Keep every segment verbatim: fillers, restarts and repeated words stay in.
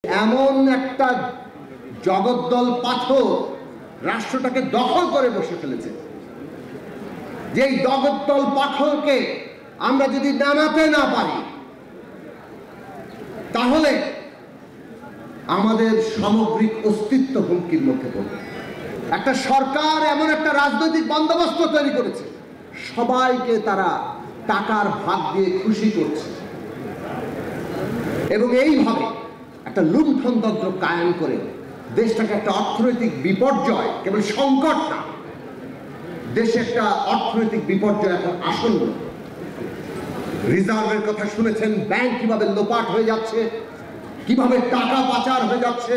এমন একটা জগদ্দল পাথর রাষ্ট্রটাকে দখল করে বসে ফেলেছে, যে জগদ্দল পাথরকে আমরা যদি নামাতে না পারি তাহলে আমাদের সামগ্রিক অস্তিত্ব হুমকির মধ্যে পড়বে। একটা সরকার এমন একটা রাজনৈতিক বন্দোবস্ত তৈরি করেছে, সবাইকে তারা টাকার ভাগ দিয়ে খুশি করছে এবং এইভাবে একটা লুণ্ঠনতন্ত্র কায়েম করে দেশটাকে একটা অর্থনৈতিক বিপর্যয়, কেবল সংকট না, দেশে একটা অর্থনৈতিক বিপর্যয় এখন আসন্ন। রিজার্ভের কথা শুনেছেন, ব্যাংক কিভাবে লোপাট হয়ে যাচ্ছে, কিভাবে টাকা পাচার হয়ে যাচ্ছে,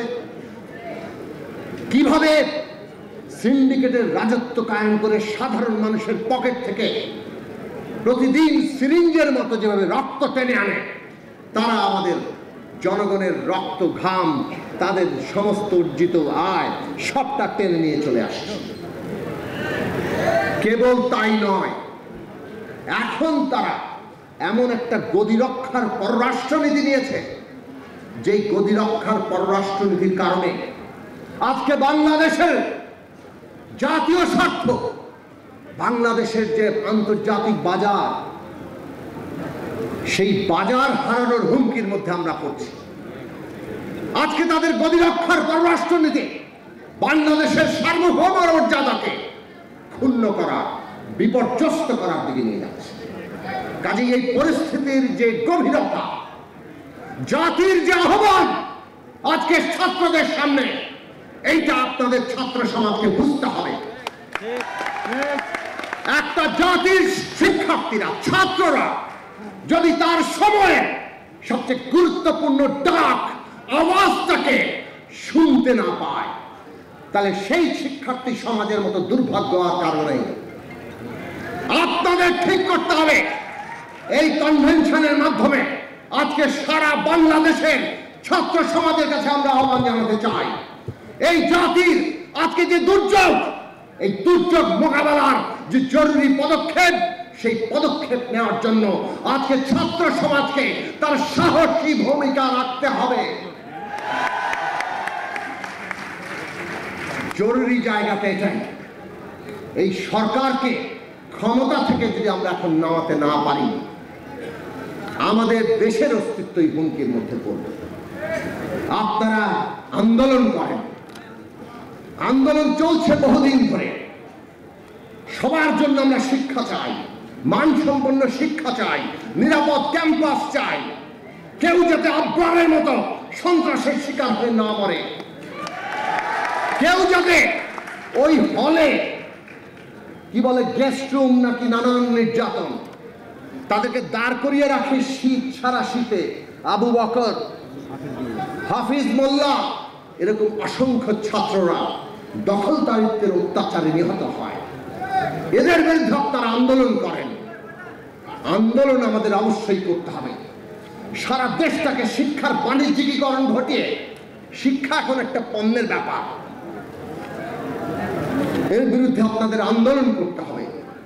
কিভাবে সিন্ডিকেটের রাজত্ব কায়েম করে সাধারণ মানুষের পকেট থেকে প্রতিদিন সিরিঞ্জের মতো যেভাবে রক্ত টেনে আনে, তারা আমাদের জনগণের রক্ত ঘাম, তাদের সমস্ত অর্জিত আয় সবটা টেনে নিয়ে চলে আসছে। কেবল তাই নয়, এখন তারা এমন একটা গদিরক্ষার পররাষ্ট্রনীতি নিয়েছে, যেই গদিরক্ষার পররাষ্ট্রনীতির কারণে আজকে বাংলাদেশের জাতীয় স্বার্থ, বাংলাদেশের যে আন্তর্জাতিক বাজার, সেই বাজার হারানোর হুমকির মধ্যে আমরা পড়ছি। আজকে তাদের গদিরক্ষার পররাষ্ট্রনীতি বাংলাদেশের সার্বভৌম মর্যাদাকে ক্ষুণ্ণ করা, বিপর্যস্ত করার দিকে নিয়ে যাচ্ছে। কাজে এই পরিস্থিতির যে গভীরতা, জাতির যে আহ্বান আজকে ছাত্রদের সামনে, এইটা আপনাদের ছাত্র সমাজকে বুঝতে হবে। একটা জাতির শিক্ষার্থীরা, ছাত্ররা যদি তার সময়ে সবচেয়ে গুরুত্বপূর্ণ ডাক আওয়াজটাকে শুনতে না পায়, তাহলে সেই শিক্ষার্থী সমাজের মতো দুর্ভাগ্য আর কারণ নেই। আপনাদের ঠিক করতে হবে। এই কনভেনশনের মাধ্যমে আজকে সারা বাংলাদেশের ছাত্র সমাজের কাছে আমরা আহ্বান জানাতে চাই, এই জাতির আজকে যে দুর্যোগ, এই দুর্যোগ মোকাবেলার যে জরুরি পদক্ষেপ, সেই পদক্ষেপ নেওয়ার জন্য আজকে ছাত্র সমাজকে তার সাহসী ভূমিকা রাখতে হবে। জরুরি জায়গাতে এটাই। এই সরকারকে ক্ষমতা থেকে যদি আমরা এখন নামাতে না পারি, আমাদের দেশের অস্তিত্বই হুমকির মধ্যে পড়বে। আপনারা আন্দোলন করেন, আন্দোলন চলছে বহুদিন ধরে। সবার জন্য আমরা শিক্ষা চাই, মানসম্পন্ন শিক্ষা চাই, নিরাপদ ক্যাম্পাস চাই, কেউ যাতে আব্রারের মতো সন্ত্রাসের শিকার হয়ে না মরে, কেউ যাতে ওই হলে কি বলে গেস্ট রুম নাকি নানান নির্যাতন, তাদেরকে দাঁড় করিয়ে রাখে শীত, সারা শীতে আবু বকর, হাফিজ মোল্লা, এরকম অসংখ্য ছাত্ররা দখলদারিত্বের অত্যাচারে নিহত হয়। এদের বিরুদ্ধে আপনারা আন্দোলন করেন। আন্দোলন আমাদের অবশ্যই করতে হবে। সারা দেশটাকে শিক্ষার বাণিজ্যিকীকরণ ঘটিয়ে, শিক্ষা এখন একটা পণ্যের ব্যাপার, এর বিরুদ্ধে আপনাদের আন্দোলন করতে হবে।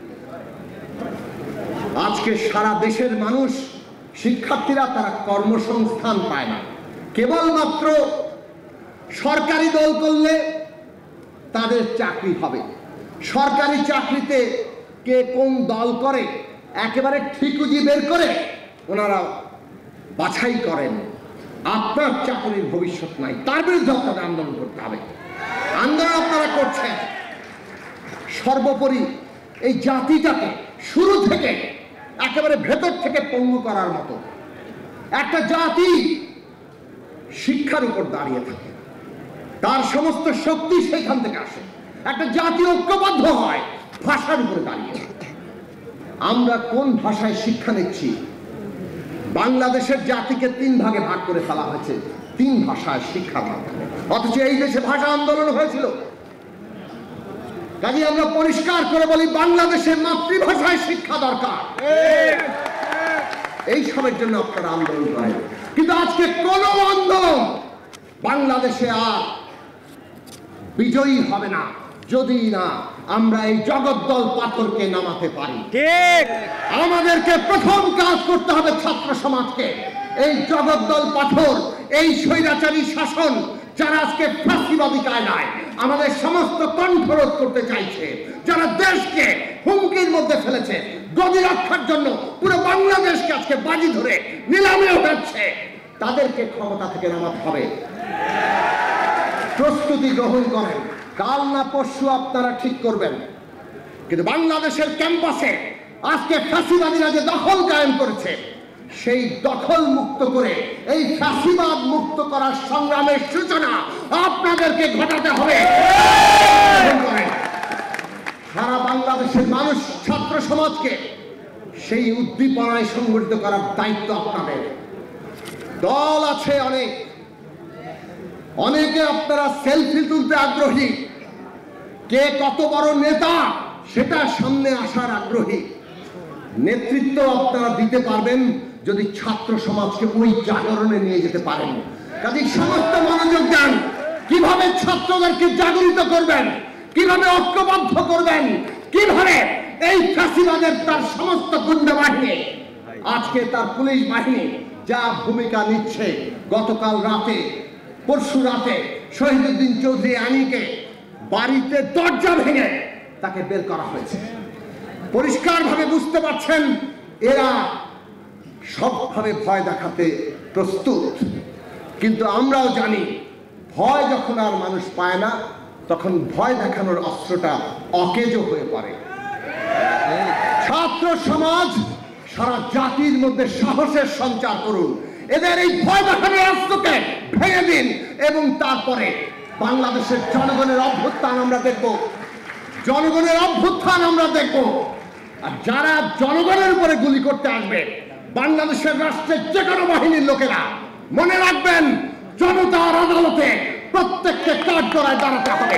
আজকে সারা দেশের মানুষ, শিক্ষার্থীরা, তারা কর্মসংস্থান পায় না। কেবলমাত্র সরকারি দল করলে তাদের চাকরি হবে। সরকারি চাকরিতে কে কোন দল করে একেবারে ঠিকুজি বের করে ওনারা বাছাই করেন। আপনার চাকরির ভবিষ্যৎ নাই, তার বিরুদ্ধে আপনাদের আন্দোলন করতে হবে। আন্দোলন আপনারা করছেন। সর্বোপরি এই জাতিটাকে শুরু থেকে একেবারে ভেতর থেকে পঙ্গু করার মতো একটা জাতি শিক্ষার উপর দাঁড়িয়ে থাকে, তার সমস্ত শক্তি সেইখান থেকে আসে। একটা জাতি ঐক্যবদ্ধ হয় ভাষার উপরে দাঁড়িয়ে। আমরা কোন ভাষায় শিক্ষা নিচ্ছি? বাংলাদেশের জাতিকে তিন ভাগে ভাগ করে ফেলা হয়েছে তিন ভাষায় শিক্ষার মাধ্যমে, অথচ এই দেশে ভাষা আন্দোলন হয়েছিল। কাজে আমরা পরিষ্কার করে বলি, বাংলাদেশের মাতৃভাষায় শিক্ষা দরকার। এই সবের জন্য আপনারা আন্দোলন করেন। কিন্তু আজকে কোন আন্দোলন বাংলাদেশে আর বিজয়ী হবে না যদি না আমরা এই জগদ্দল পাথরকে নামাতে পারি। ঠিক, আমাদেরকে প্রথম কাজ করতে হবে ছাত্র সমাজকে এই জগদ্দল পাথর, এই স্বৈরাচারী শাসন যারা আজকে ফাঁসিবাদী কায়দায় আমাদের সমস্ত কণ্ঠরোধ করতে চাইছে, যারা দেশকে হুমকির মধ্যে ফেলেছে, গদি রক্ষার জন্য পুরো বাংলাদেশকে আজকে বাজি ধরে নিলামে উঠাচ্ছে, তাদেরকে ক্ষমতা থেকে নামাতে হবে। প্রস্তুতি গ্রহণ করেন, কাল না পরশু আপনারা ঠিক করবেন। কিন্তু বাংলাদেশের ক্যাম্পাসে আজকে ফাঁসিবাদীরা যে দখল কায়েম করেছে, সেই দখল মুক্ত করে এই ফাঁসিবাদ মুক্ত করার সংগ্রামের সূচনা আপনাদেরকে ঘটাতে হবে। সারা বাংলাদেশের মানুষ, ছাত্র সমাজকে সেই উদ্দীপনায় সংগঠিত করার দায়িত্ব আপনাদের। দল আছে অনেক, অনেকে আপনারা সেলফি তুলতে আগ্রহী, কে কত বড় নেতা সেটা সামনে আসার আগ্রহী। নেতৃত্ব আপনারা দিতে পারবেন যদি ছাত্র সমাজকে ওই জাগরণে নিয়ে যেতে পারেন। কাজে সমস্ত মনোযোগ দেন, কিভাবে ছাত্রদেরকে জাগরিত করবেন, কিভাবে ঐক্যবদ্ধ করবেন, কিভাবে এই ফাঁসিবাদের তার সমস্ত গুন্ডা বাহিনী, আজকে তার পুলিশ বাহিনী যা ভূমিকা নিচ্ছে। গতকাল রাতে, পরশু রাতে শহীদুদ্দিন চৌধুরী আনীকে বাড়িতে দরজা ভেঙে তাকে বের করা হয়েছে। পরিষ্কারভাবে বুঝতে পারছেন এরা সবভাবে ভয় দেখাতে প্রস্তুত। কিন্তু আমরাও জানি, ভয় যখন আর মানুষ পায় না, তখন ভয় দেখানোর অস্ত্রটা অকেজো হয়ে পড়ে। ছাত্র সমাজ সারা জাতির মধ্যে সাহসের সঞ্চার করুন, এদের এই ভয় দেখানোর অস্ত্রকে ভেঙে দিন, এবং তারপরে বাংলাদেশের জনগণের অভ্যুত্থান আমরা দেখব, জনগণের অভ্যুত্থান আমরা দেখব। আর যারা জনগণের উপরে গুলি করতে আসবে, বাংলাদেশের রাষ্ট্রের যে কোনো বাহিনীর লোকেরা, মনে রাখবেন জনতার আদালতে প্রত্যেককে কাঠগড়ায় দাঁড়াতে হবে।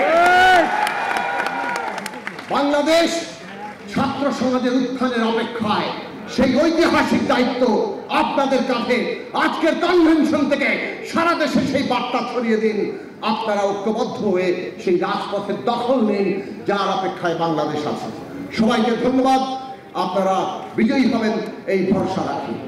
বাংলাদেশ ছাত্র সমাজের উত্থানের অপেক্ষায়, সেই ঐতিহাসিক দায়িত্ব আপনাদের কাঁধে। আজকের কনভেনশন থেকে সারা দেশে সেই বার্তা ছড়িয়ে দিন, আপনারা ঐক্যবদ্ধ হয়ে সেই রাজপথের দখল নিন, যার অপেক্ষায় বাংলাদেশ আছে। সবাইকে ধন্যবাদ, আপনারা বিজয়ী হবেন এই ভরসা রাখি।